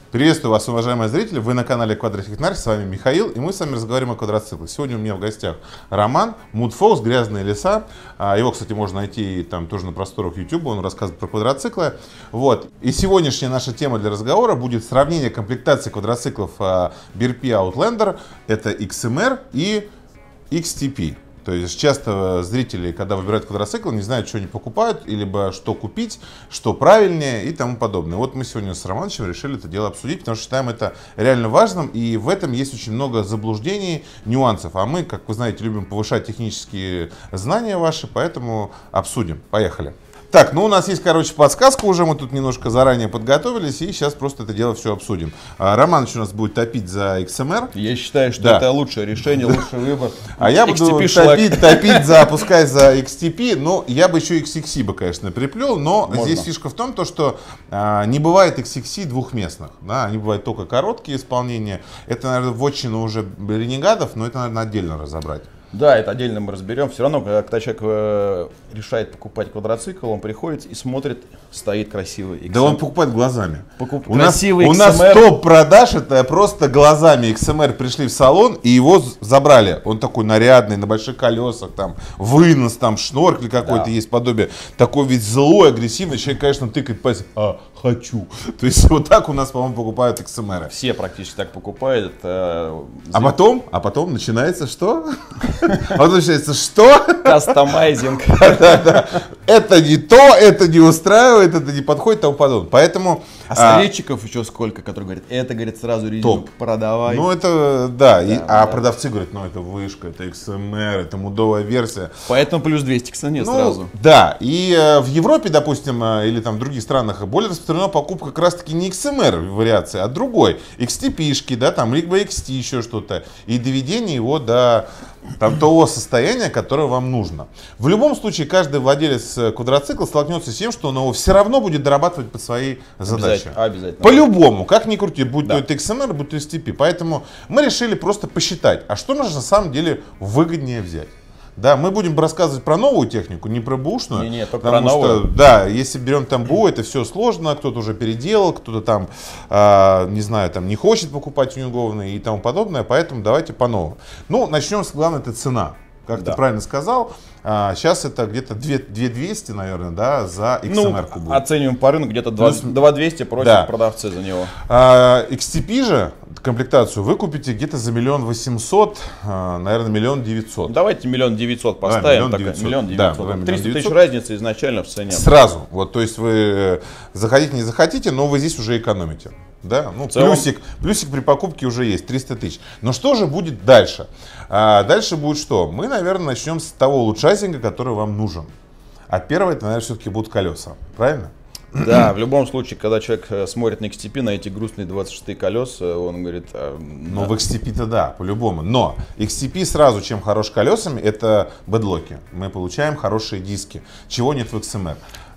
Приветствую вас, уважаемые зрители. Вы на канале Квадротехнарь. С вами Михаил, и мы с вами разговариваем о квадроциклах. Сегодня у меня в гостях Роман, Мудфокс, грязные леса. Его, кстати, можно найти там тоже на просторах YouTube. Он рассказывает про квадроциклы. Вот. И сегодняшняя наша тема для разговора будет сравнение комплектации квадроциклов BRP Outlander. Это XMR и XTP. То есть часто зрители, когда выбирают квадроцикл, не знают, что они покупают, либо что купить, что правильнее и тому подобное. Вот мы сегодня с Романовичем решили это дело обсудить, потому что считаем это реально важным, и в этом есть очень много заблуждений, нюансов. А мы, как вы знаете, любим повышать технические знания ваши, поэтому обсудим. Поехали. Так, ну у нас есть, короче, подсказка уже, мы тут немножко заранее подготовились, и сейчас просто это дело все обсудим. Романович у нас будет топить за XMR. Я считаю, что это лучшее решение, лучший выбор. А я буду топить пускай за XTP, но я бы еще XXC бы, конечно, приплел, но здесь фишка в том, что не бывает XXC двухместных, да, они бывают только короткие исполнения. Это, наверное, вотчина уже ренегатов, но это, наверное, отдельно разобрать. Да, это отдельно мы разберем. Все равно, когда человек решает покупать квадроцикл, он приходит и смотрит, стоит красивый XMR. Да он покупает глазами. У нас топ продаж, это просто глазами. XMR пришли в салон и его забрали. Он такой нарядный, на больших колесах, там вынос, там шноркель какой-то есть, подобие. Такой ведь злой, агрессивный. Человек, конечно, тыкает пальцем. Хочу. То есть вот так у нас, по-моему, покупают XMR. Все практически так покупают. А потом начинается что? А потом начинается что? Кастомайзинг. Это не то, это не устраивает, это не подходит, тому подобное. Поэтому... А советчиков еще сколько, которые говорят, это, говорит, сразу резину продавай. Ну это, да. Продавцы говорят, ну это вышка, это XMR, это мудовая версия. Поэтому плюс 200 к цене сразу. Да, и в Европе, допустим, или там в других странах более распространена покупка как раз таки не XMR вариации, а другой. XTP-шки, да, там, либо XT, еще что-то. И доведение его до того состояния, которое вам нужно. В любом случае, каждый владелец квадроцикла столкнется с тем, что он его все равно будет дорабатывать под свои задачи. Обязательно. По-любому, как ни крути, будь то это XMR, будь то XTP. Поэтому мы решили просто посчитать, а что нужно на самом деле выгоднее взять. Да, мы будем рассказывать про новую технику, не про бэушную. Не, только про новую. Что, да, если берем там БУ, это все сложно, кто-то уже переделал, кто-то там, не знаю, там не хочет покупать тюнингованные и тому подобное, поэтому давайте по новому. Ну, начнем с главной, это цена. Как ты правильно сказал, сейчас это где-то 2200, наверное, да, за XMR-ку будет. Оцениваем по рынку, где-то 2200 просят продавцы за него. XTP же комплектацию вы купите где-то за 1 800 000, наверное, 1 900 000. Давайте 1 900 000 поставим. 1 900 000. 300 тысяч разницы изначально в цене. Сразу. Вот, то есть вы захотите, не захотите, но вы здесь уже экономите. Да? Ну, плюсик при покупке уже есть, 300 тысяч. Но что же будет дальше? Дальше будет что? Мы, наверное, начнем с того улучшайзинга, который вам нужен. А первое, это, наверное, все-таки будут колеса. Правильно? Да, в любом случае, когда человек смотрит на XTP, на эти грустные 26 колеса, он говорит... Ну, в XTP-то да, по-любому. Но XTP сразу, чем хорош колесами, это бэдлоки. Мы получаем хорошие диски, чего нет в XMR.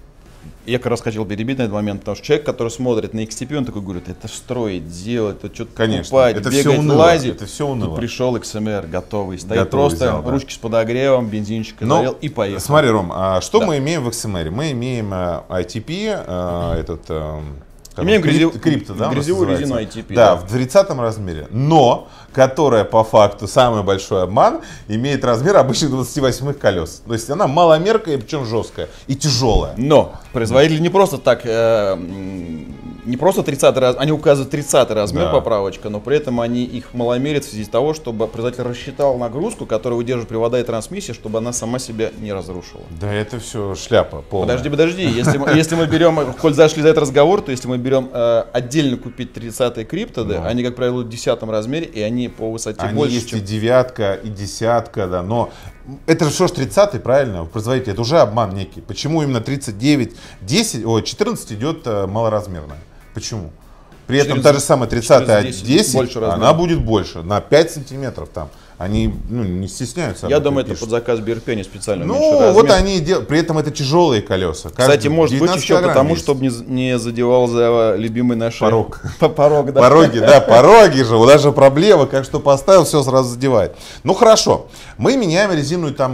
Я как раз хотел перебить на этот момент, потому что человек, который смотрит на XTP, он такой говорит, это строить, делать, это что-то покупать, это бегать, все уныло, лазить. Это все уныло. Пришел XMR готовый, стоит просто, ручки с подогревом, бензинчик залил и поехал. Смотри, Ром, что мы имеем в XMR? Мы имеем ITP, имеем крипто, да, грязевую резину ITP. Да, в 30-м размере, но которая по факту самый большой обман, имеет размер обычных 28-х колес. То есть она маломеркая, причем жесткая и тяжелая. Но производители не просто так, не просто 30-й размер, они указывают 30-й размер поправочка, но при этом они их маломерят в связи с того, чтобы производитель рассчитал нагрузку, которую удерживает привода и трансмиссия, чтобы она сама себя не разрушила. Да это все шляпа полная. Подожди, если мы берем, коль зашли за этот разговор, то если мы берем отдельно купить 30-е криптоды, они, как правило, в 10-м размере, и они по высоте больше, есть и девятка, и десятка, да, но это же что ж 30-й, правильно, производитель, это уже обман некий. Почему именно 39, 14 идет малоразмерная? Почему? При этом та же самая 30-я 10, она будет больше, на 5 сантиметров там. Они не стесняются. Я думаю, это под заказ BRP, они специально Ну, вот они делают. При этом это тяжелые колеса. Кстати, может быть еще потому, чтобы не задевал за любимый наш порог. Порог, да. Пороги, да, пороги же. Вот даже проблема, как что поставил, все сразу задевает. Ну, хорошо. Мы меняем резину и там, и там.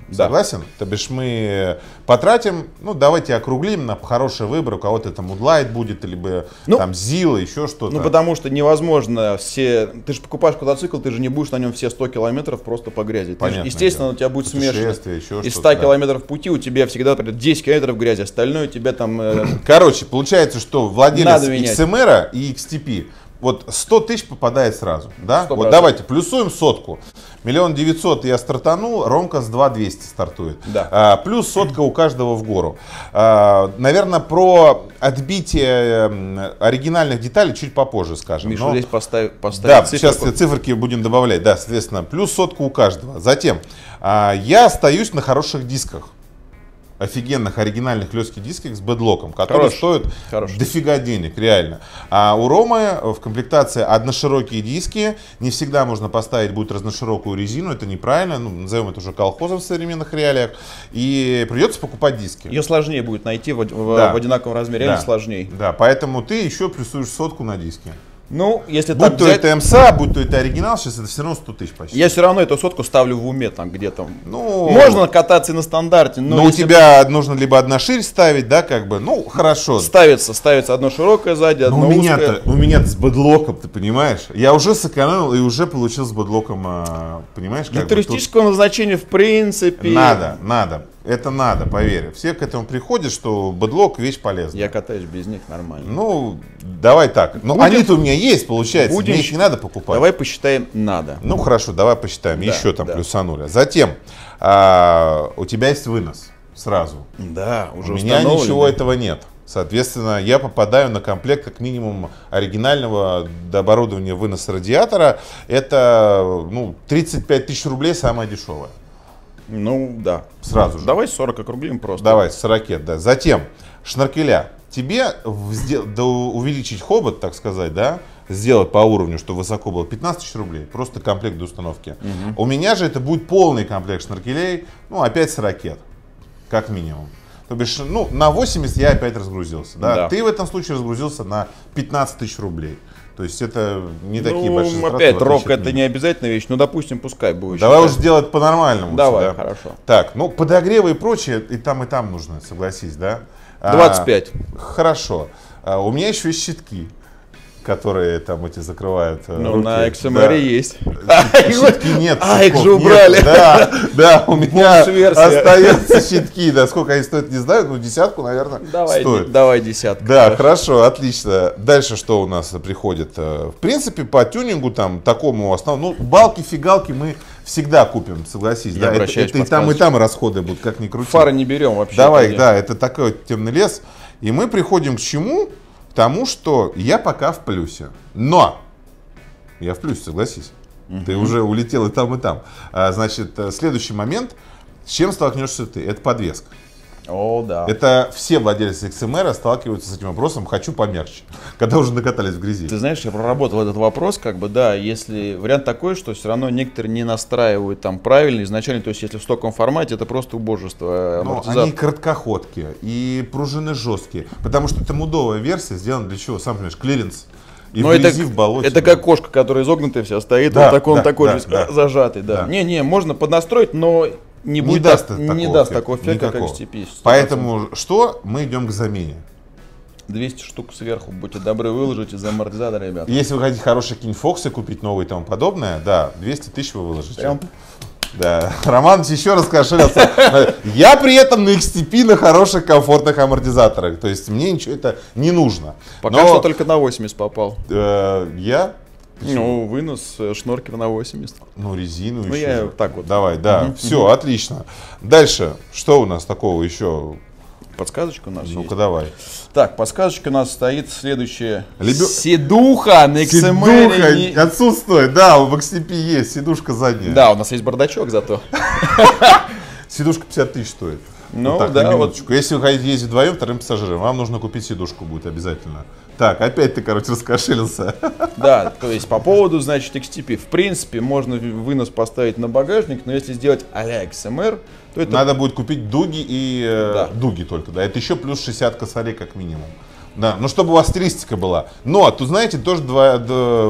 Да. Согласен? То бишь мы потратим, ну давайте округлим на хороший выбор, у кого-то это Moonlight будет, либо там Zilla, еще что-то. Ну потому что невозможно все, ты же покупаешь квадроцикл, ты же не будешь на нем все 100 километров просто по грязи. Понятно, естественно, у тебя будет смешано. Из 100 да. километров пути у тебя всегда 10 километров грязи, остальное у тебя там... Короче, получается, что владелец XMR и XTP, вот 100 тысяч попадает сразу, да? 100%. Вот давайте плюсуем сотку. 1 900 000 я стартанул, Ромка с 2 200 стартует. Да. Плюс сотка у каждого в гору. Наверное, про отбитие оригинальных деталей чуть попозже скажем. Миша, здесь поставить да, циферку. сейчас циферки будем добавлять. Да, соответственно, плюс сотка у каждого. Затем, я остаюсь на хороших дисках. Офигенных оригинальных лёгких дисках с бэдлоком, которые стоят дофига денег, реально. А у Ромы в комплектации одноширокие диски, не всегда можно поставить будет разноширокую резину, это неправильно, ну, назовем это уже колхозом в современных реалиях, и придется покупать диски. Ее сложнее будет найти в одинаковом размере, реально сложнее. Да, поэтому ты еще плюсуешь сотку на диски. Ну, если будь так то взять, это МСА, будь то это оригинал, сейчас это все равно 100 тысяч почти. Я все равно эту сотку ставлю в уме там где-то. Ну, можно кататься и на стандарте, но у тебя нужно либо одна ширь ставить, да, как бы, ну, хорошо. Ставится одно широкое сзади, одно узкое. У меня-то с бэдлоком, ты понимаешь? Я уже сэкономил и уже получил с бэдлоком, понимаешь? Для туристического назначения в принципе. Надо. Это надо, поверь. Все к этому приходят, что бэдлок вещь полезная. Я катаюсь без них нормально. Ну, давай так. Ну, они-то у меня есть, получается. Мне их не надо покупать. Давай посчитаем надо. Ну, хорошо, давай посчитаем. Да, еще там плюсанули. Затем, у тебя есть вынос сразу. Да, уже у меня ничего этого нет. Соответственно, я попадаю на комплект как минимум оригинального оборудования выноса радиатора. Это, ну, 35 тысяч рублей самое дешевое. Ну, да. Сразу же. Давай 40 округлим просто. Давай, 40, да. Затем, шнуркеля. Тебе увеличить хобот, так сказать, да, сделать по уровню, чтобы высоко было, 15 тысяч рублей. Просто комплект до установки. У меня же это будет полный комплект шнуркелей, ну, опять с ракет, как минимум. То бишь, ну, на 80 я опять разгрузился. Да? Ты в этом случае разгрузился на 15 тысяч рублей. То есть это не такие большие затраты. Опять, рок это не обязательная вещь, ну допустим, пускай будет. Давай уже сделать по-нормальному. Давай, хорошо. Так, ну подогревы и прочее и там нужно, согласись, да? 25. Хорошо. У меня еще есть щитки, которые там эти закрывают. Ну, руки. на XMR есть. Щитки нет. Их же убрали. Да, у меня остаются щитки. Да, сколько они стоят, не знаю, ну десятку, наверное, стоит. Давай десятку. Да, хорошо, отлично. Дальше что у нас приходит? В принципе, по тюнингу там такому основному, ну, балки-фигалки мы всегда купим, согласись. Да, это и там расходы будут, как ни крути. Фары не берем вообще. Давай, да, это такой темный лес. И мы приходим к чему? К тому, что я пока в плюсе. Но я в плюсе, согласись. Ты уже улетел и там, и там. Значит, следующий момент, с чем столкнешься ты? Это подвеска. О, да. Это все владельцы XMR сталкиваются с этим вопросом, хочу помягче, когда уже накатались в грязи. Ты знаешь, я проработал этот вопрос, как бы, да, если вариант такой, что все равно некоторые не настраивают там правильно изначально, то есть если в стоковом формате, это просто убожество. Но они короткоходки и пружины жесткие, потому что это мудовая версия, сделана для чего? Сам понимаешь, клиренс. И но в болоте. Это как кошка, которая изогнутая вся стоит, да, он такой же зажатый, да. Не, можно поднастроить, но не даст такого эффекта, как XTP. Поэтому что? Мы идем к замене. 200 штук сверху, будьте добры, выложите за амортизатор, ребята. Если вы хотите хорошие какие-нибудь Фоксы купить, новые и тому подобное, да, 200 тысяч вы выложите. Прям. Да, Роман еще раз кошелился. Я при этом на XTP на хороших, комфортных амортизаторах. То есть мне ничего это не нужно. Пока что только на 80 попал. Я? Ну, вынос шнуркер на 80. Ну, резину еще. Я так вот. Давай, да. Все, отлично. Дальше, что у нас такого еще? Подсказочка у нас есть. Ну-ка, давай. Так, подсказочка у нас стоит следующая. Сидуха на XMR. Сидуха отсутствует, да, в XTP есть, сидушка задняя. Да, у нас есть бардачок зато. Сидушка 50 тысяч стоит. Ну, вот так, да, вот. Если вы хотите ездить вдвоем, вторым пассажиром, вам нужно купить сидушку будет обязательно. Так, опять ты, короче, раскошелился. Да, то есть по поводу, значит, XTP. В принципе, можно вынос поставить на багажник, но если сделать а-ля XMR, то это... Надо будет купить дуги и дуги только, да. Это еще плюс 60 косарей как минимум. Да, ну чтобы у вас стилистика была. Но, тут, знаете, тоже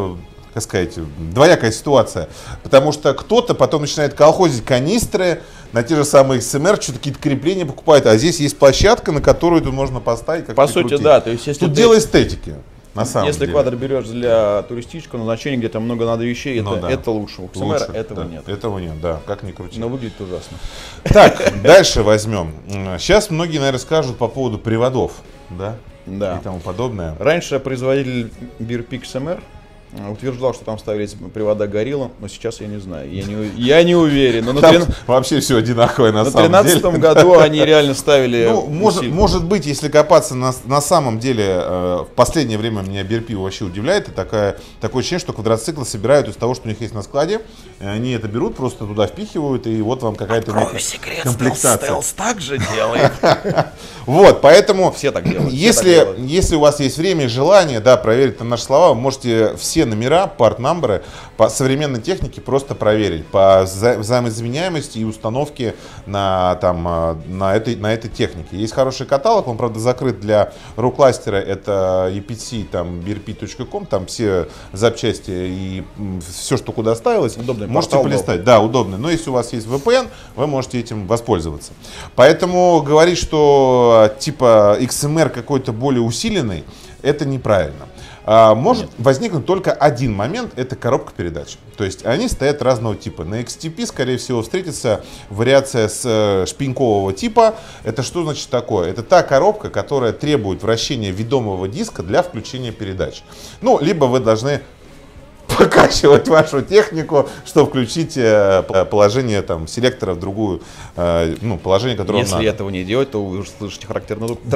как сказать, двоякая ситуация. Потому что кто-то потом начинает колхозить канистры, на те же самые XMR что-то какие-то крепления покупают, а здесь есть площадка, на которую это можно поставить. Как по сути, да. То есть, если тут дело эстетики. На самом если деле. квадр берешь для туристического назначения, где там много надо вещей, это лучше. У XMR этого нет. Этого нет, да, как ни крути. Но выглядит ужасно. Так, дальше возьмем. Сейчас многие, наверное, скажут по поводу приводов, да? Да. И тому подобное. Раньше производитель BearPick XMR утверждал, что там ставились привода Gorilla, но сейчас я не знаю, я не уверен. Но там вообще все одинаковое на самом деле. На 2013 году они реально ставили... Ну, может быть, если копаться на самом деле, в последнее время меня BearPick вообще удивляет, и такое ощущение, что квадроциклы собирают из того, что у них есть на складе, они это берут, просто туда впихивают, и вот вам какая-то комплектация. Стелс так же делает. Вот, поэтому, все так делают. Если у вас есть время и желание, да, проверить там наши слова, вы можете все номера, part-number по современной технике просто проверить по взаимозаменяемости и установке на этой технике. Есть хороший каталог, он, правда, закрыт для рукластера, это EPC, там, bearpit.com, там все запчасти и все, что куда ставилось, удобный можете полистать. Да, удобно. Но если у вас есть VPN, вы можете этим воспользоваться. Поэтому говорить, что типа XMR какой-то более усиленный, это неправильно. Может возникнуть только один момент, это коробка передач. То есть они стоят разного типа. На XTP, скорее всего, встретится вариация с шпинькового типа. Это что значит такое? Это та коробка, которая требует вращения ведомого диска для включения передач. Ну, либо вы должны покачивать вашу технику, чтобы включить положение там, селектора в другую, положение, которое Если надо. этого не делать, то вы услышите характерный звук.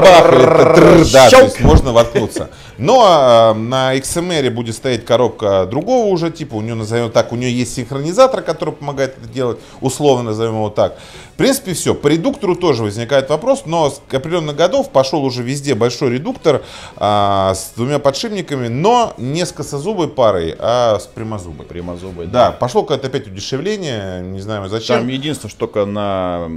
Да, то есть можно воткнуться. Но на XMR будет стоять коробка другого уже типа, у нее, назовем так, у нее есть синхронизатор, который помогает это делать, условно назовем его так. В принципе, все. По редуктору тоже возникает вопрос, но с определенных годов пошел уже везде большой редуктор с двумя подшипниками, но не с косозубой парой, а с прямозубой. Прямозубой, да. Пошло какое-то опять удешевление, не знаю зачем. Там единственное, что только на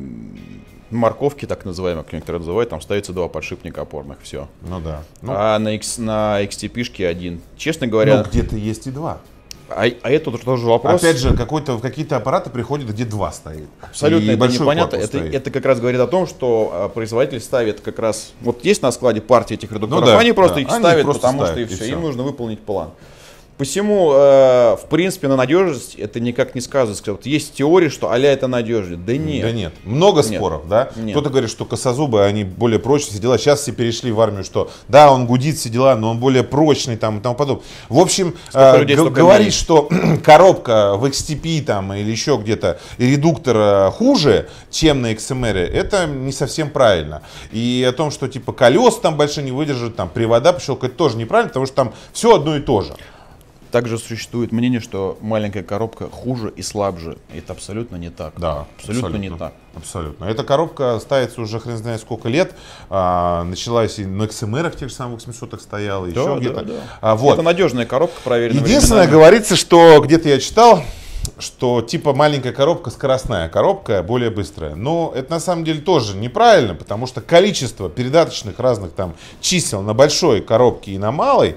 морковке, так называемой, как некоторые называют, там ставится два подшипника опорных, все. Ну да. А на XTP-шке один. Честно говоря... Ну, где-то есть и два. А это тоже вопрос. Опять же, какие-то аппараты приходят, где два стоит. Абсолютно это непонятно. Это как раз говорит о том, что производитель ставит как раз... Вот есть на складе партии этих редукторов, они просто их ставят, потому что и все. Им нужно выполнить план. Посему, в принципе, на надежность это никак не сказывается. Вот есть теория, что а-ля это надежнее. Да нет. Да нет. Много споров, да? Кто-то говорит, что косозубы, они более прочные, все дела. Сейчас все перешли в армию, что да, он гудит, все дела, но он более прочный там, и тому подобное. В общем, говорить, что коробка в XTP там, или еще где-то, и редуктор хуже, чем на XMR, это не совсем правильно. И о том, что типа колес там большие не выдержат, там привода пощелкать, тоже неправильно, потому что там все одно и то же. Также существует мнение, что маленькая коробка хуже и слабже. Это абсолютно не так. Да, абсолютно не так. Абсолютно. Эта коробка ставится уже хрен знает сколько лет. Началась и на XMR-ах тех же самых 800-х стояла, еще где-то. Вот. Это надежная коробка, проверенная. Единственное, говорится, что где-то я читал, что типа маленькая коробка, скоростная коробка, более быстрая. Но это на самом деле тоже неправильно, потому что количество передаточных разных там чисел на большой коробке и на малой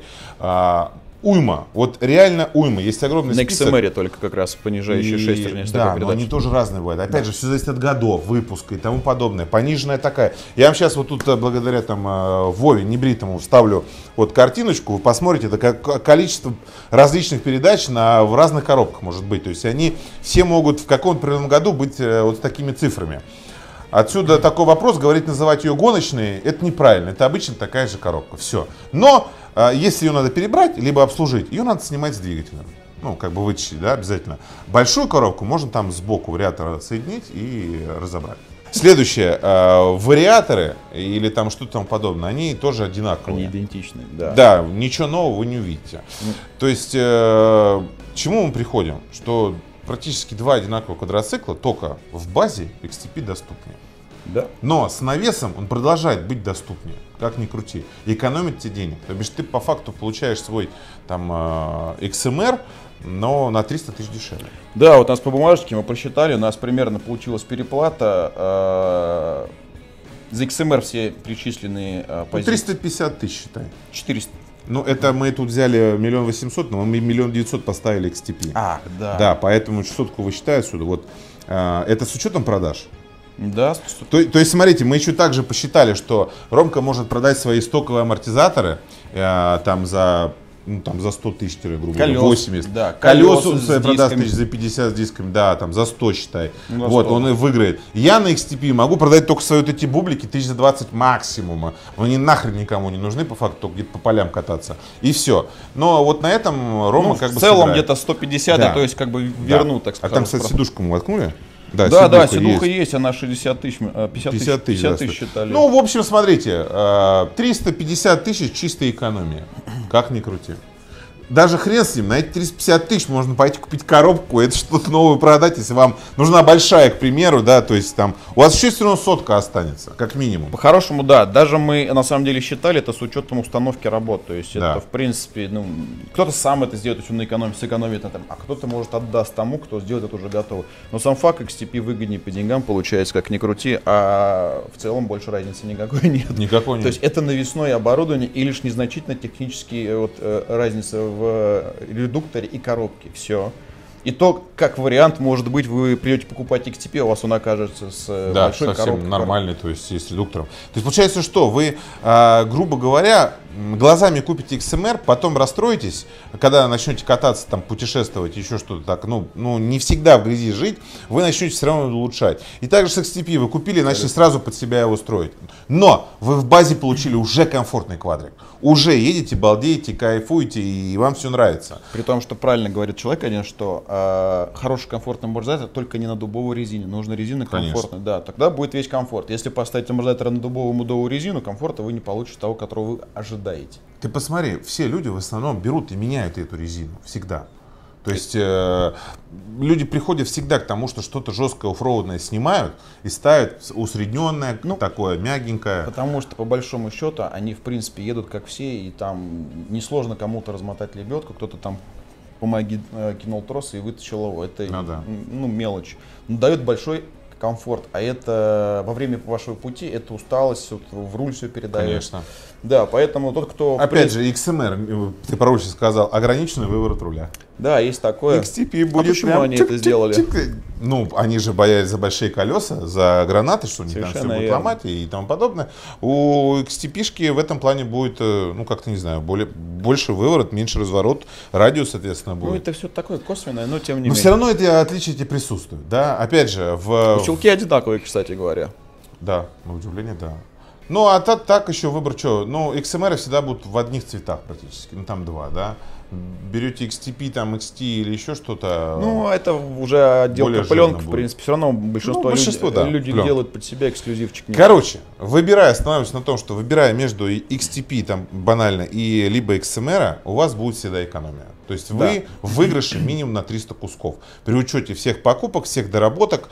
уйма, вот реально уйма. Есть огромный список. На XMR только как раз понижающие шестерни. Да, но они тоже разные бывают. Опять же, все зависит от годов, выпуска и тому подобное. Пониженная такая. Я вам сейчас вот тут благодаря там Вове небритому вставлю вот картиночку, вы посмотрите, это количество различных передач в разных коробках может быть. То есть они все могут в каком-то определенном году быть вот с такими цифрами. Отсюда такой вопрос, называть ее гоночной, это неправильно. Это обычно такая же коробка. Все. Но если ее надо перебрать, либо обслужить, ее надо снимать с двигателем. Ну, как бы вытащить, да, обязательно. Большую коробку можно там сбоку вариатора соединить и разобрать. Следующее. Вариаторы или там что-то там подобное, они тоже одинаковые. Они идентичны, да. Да, ничего нового вы не увидите. То есть, к чему мы приходим? Что практически два одинаковых квадроцикла, только в базе XTP доступнее. Да. Но с навесом он продолжает быть доступнее, как ни крути. И экономит тебе денег. То бишь ты по факту получаешь свой там XMR, но на 300 тысяч дешевле. Да, вот у нас по бумажечке мы просчитали, у нас примерно получилась переплата. За XMR все причисленные позиции. 350 тысяч, считай. 400. Ну, это мы тут взяли 1 800 000, но мы 1 900 000 поставили XTP. Да. Да, поэтому 600 высчитаю отсюда. Вот Это с учетом продаж? Да. То есть, смотрите, мы еще также посчитали, что Ромка может продать свои стоковые амортизаторы там за 100 тысяч, грубо говоря, 80. Да, колеса он свои продаст тысяч за 50 с дисками, да, там за 100 считай. Ну, вот, 100. Он и выиграет. Я на XTP могу продать только свои вот эти бублики тысяч за 20 максимума. Они нахрен никому не нужны, по факту, только где-то по полям кататься. И все. Но вот на этом Рома как бы в целом где-то 150, да. То есть как бы вернут, так сказать. А там, кстати, сидушку мы воткнули? Да, седуха есть, она 60 тысяч, 50 тысяч считали. Ну, в общем, смотрите, 350 тысяч чистая экономия, как ни крути. Даже хрен с ним, на эти 350 тысяч можно пойти купить коробку, это что-то новое продать, если вам нужна большая, к примеру, да, то есть там, у вас еще все равно сотка останется, как минимум. По-хорошему, да, даже мы на самом деле считали это с учетом установки работ, то есть это, в принципе, ну, кто-то сам это сделает, то есть он сэкономит на этом, а кто-то, может, отдаст тому, кто сделает это уже готово. Но сам факт, XTP выгоднее по деньгам получается, как ни крути, а в целом больше разницы никакой нет. Никакой нет. То есть это навесное оборудование и лишь незначительно технические вот, разница в редукторе и коробке. Все. И то, как вариант, может быть, вы придете покупать XTP, у вас он окажется с большой коробкой. Да, совсем нормальный, то есть с редуктором. То есть получается, что вы, грубо говоря, глазами купите XMR, потом расстроитесь, когда начнете кататься, там, путешествовать, еще что-то так, ну, не всегда в грязи жить, вы начнете все равно улучшать. И также с XTP вы купили и начали сразу под себя его строить. Но вы в базе получили уже комфортный квадрик. Уже едете, балдеете, кайфуете, и вам все нравится. При том, что правильно говорит человек один, что хороший комфортный амортизатор только не на дубовой резине. Нужна резина комфортная. Да, тогда будет весь комфорт. Если поставить амортизатор на дубовую резину, комфорта вы не получите того, которого вы ожидаете. Ты посмотри, все люди в основном берут и меняют эту резину. Всегда. То есть люди приходят всегда к тому, что что-то жесткое оффроудное снимают и ставят усредненное, такое мягенькое. Потому что по большому счету они в принципе едут как все, и там несложно кому-то размотать лебедку, кто-то там помоги кинул трос и вытащил его. Это мелочь. Но дает большой комфорт, а это во время вашего пути, это усталость, вот, в руль все передает. Конечно. Да, поэтому тот, кто... Опять же, XMR, ты по ручке сказал, ограниченный выворот руля. Да, есть такое. XTP будет почему они это сделали? Ну, они же боялись за большие колеса, за гранаты, что у них там все будет ломать и тому подобное. У XTP-шки в этом плане будет, ну, как-то, не знаю, больше выворот, меньше разворот, радиус, соответственно, будет. Ну, это все такое косвенное, но тем не менее. Но все равно эти отличия присутствуют, да. Опять же, Щелки одинаковые, кстати говоря. Да, на удивление, да. Ну, а так еще выбор что? Ну, XMR всегда будут в одних цветах практически, ну, там два, да. Берете XTP, там XT или еще что-то. Ну, это уже отделка пленка, в принципе. Все равно большинство людей делают под себя эксклюзивчик. Короче, останавливаюсь на том, что выбирая между XTP, там, банально, и либо XMR, у вас будет всегда экономия. То есть вы в выигрыше минимум на 300 кусков. При учете всех покупок, всех доработок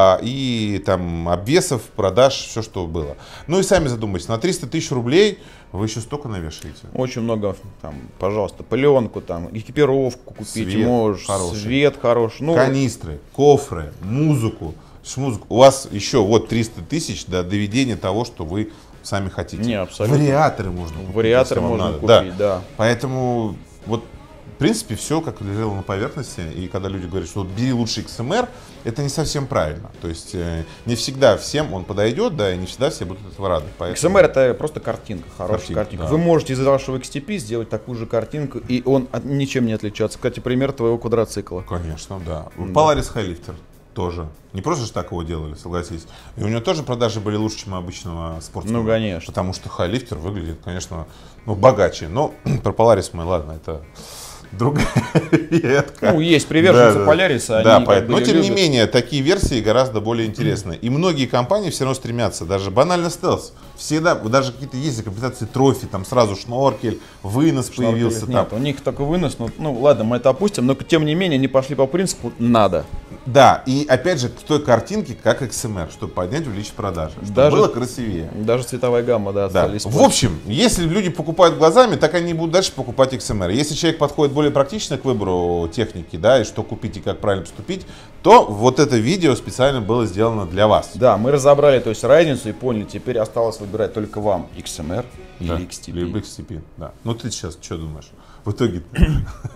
и там обвесов, продаж, все, что было. Ну и сами задумайтесь, на 300 тысяч рублей вы еще столько навешаете. Очень много, там, пожалуйста, пленку, там, экипировку купить можешь, свет хороший. Ну, канистры, кофры, музыку. У вас еще вот 300 тысяч до доведения того, что вы сами хотите. Не, абсолютно. Вариаторы можно купить. Вариаторы можно купить, да. Поэтому вот в принципе все как лежало на поверхности. И когда люди говорят, что вот бери лучше XMR, это не совсем правильно. То есть не всегда всем он подойдет, да, и не всегда все будут этого рады. Поэтому... XMR это просто картинка, хорошая картинка. Да. Вы можете из вашего XTP сделать такую же картинку, и он ничем не отличается. Кстати, пример твоего квадроцикла. Конечно, да. Polaris Highlifter тоже. Не просто же так его делали, согласись. И у него тоже продажи были лучше, чем у обычного спортсмена. Ну, конечно. Потому что Highlifter выглядит, конечно, богаче. Но про Polaris мы, ладно, это... другая ветка. Ну, есть приверженцы Polaris, да, но тем не менее, такие версии гораздо более интересны. И многие компании все равно стремятся, даже банально стелс. Всегда, даже какие-то есть комплектации трофи, там сразу шноркель, вынос появился. Нет, у них такой вынос, ну ладно, мы это опустим, но тем не менее они пошли по принципу «надо». Да, и опять же, к той картинке, как XMR, чтобы поднять, увеличить продажи, чтобы было красивее. Даже цветовая гамма, да, остались. В общем, если люди покупают глазами, так они будут дальше покупать XMR. Если человек подходит более практично к выбору техники, да, и что купить и как правильно поступить, то вот это видео специально было сделано для вас. Да, мы разобрали, то есть, разницу и поняли, теперь осталось выбирать только вам XMR или XTP. Либо XTP, да. Ну ты сейчас что думаешь? В итоге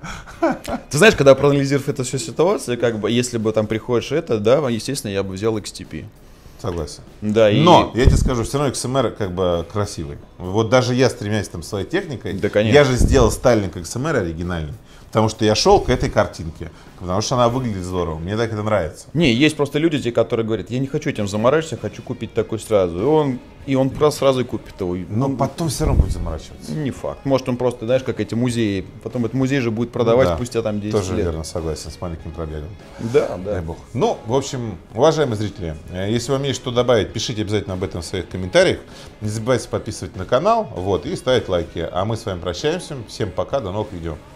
Ты знаешь, когда проанализируешь эту всю ситуацию, как бы, если бы там приходишь это, да, естественно, я бы взял XTP. Согласен. Да, Но, я тебе скажу, все равно XMR как бы красивый. Вот даже я, стремясь там своей техникой, да, конечно. Я же сделал стайлинг XMR оригинальный. Потому что я шел к этой картинке. Потому что она выглядит здорово. Мне так это нравится. Не, есть просто люди, те, которые говорят, я не хочу этим заморачиваться, хочу купить такой сразу. И он просто сразу и купит его. Но потом все равно будет заморачиваться. Не факт. Может, он просто, знаешь, как эти музеи. Потом этот музей же будет продавать спустя там 10 тоже лет. Верно, согласен, с маленьким пробегом. Да, да. Дай бог. Ну, в общем, уважаемые зрители, если вам есть что добавить, пишите обязательно об этом в своих комментариях. Не забывайте подписывать на канал, вот, и ставить лайки. А мы с вами прощаемся. Всем пока, до новых видео.